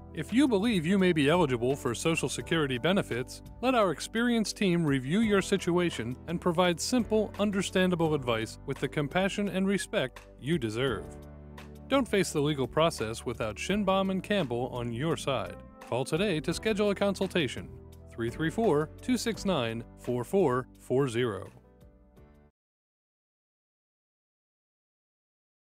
If you believe you may be eligible for Social Security benefits, let our experienced team review your situation and provide simple, understandable advice with the compassion and respect you deserve. Don't face the legal process without Shinbaum Campbell on your side. Call today to schedule a consultation. 334-269-4440.